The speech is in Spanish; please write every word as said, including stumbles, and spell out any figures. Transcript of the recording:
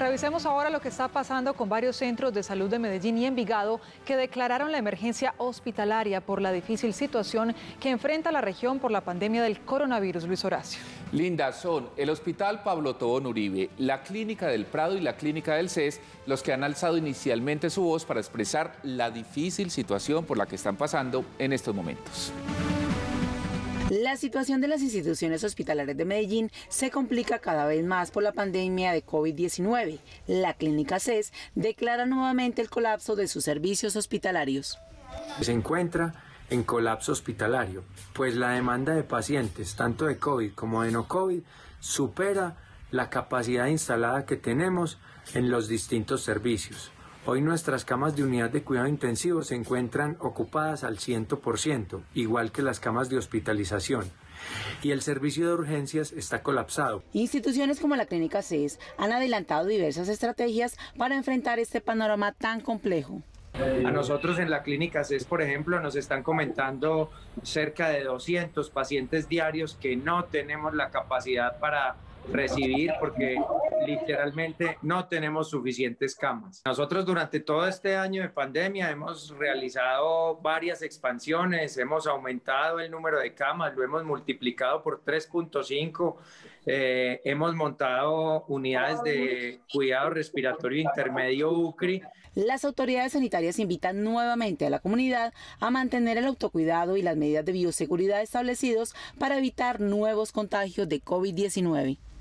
Revisemos ahora lo que está pasando con varios centros de salud de Medellín y Envigado que declararon la emergencia hospitalaria por la difícil situación que enfrenta la región por la pandemia del coronavirus. Luis Horacio. Linda, son el Hospital Pablo Tobón Uribe, la Clínica del Prado y la Clínica del C E S los que han alzado inicialmente su voz para expresar la difícil situación por la que están pasando en estos momentos. La situación de las instituciones hospitalarias de Medellín se complica cada vez más por la pandemia de COVID diecinueve. La Clínica C E S declara nuevamente el colapso de sus servicios hospitalarios. Se encuentra en colapso hospitalario, pues la demanda de pacientes, tanto de COVID como de no COVID, supera la capacidad instalada que tenemos en los distintos servicios. Hoy nuestras camas de unidad de cuidado intensivo se encuentran ocupadas al cien por ciento, igual que las camas de hospitalización. Y el servicio de urgencias está colapsado. Instituciones como la Clínica C E S han adelantado diversas estrategias para enfrentar este panorama tan complejo. A nosotros en la Clínica C E S, por ejemplo, nos están comentando cerca de doscientos pacientes diarios que no tenemos la capacidad para recibir porque literalmente no tenemos suficientes camas. Nosotros durante todo este año de pandemia hemos realizado varias expansiones, hemos aumentado el número de camas, lo hemos multiplicado por tres punto cinco, eh, hemos montado unidades de cuidado respiratorio intermedio U C R I. Las autoridades sanitarias invitan nuevamente a la comunidad a mantener el autocuidado y las medidas de bioseguridad establecidos para evitar nuevos contagios de COVID diecinueve.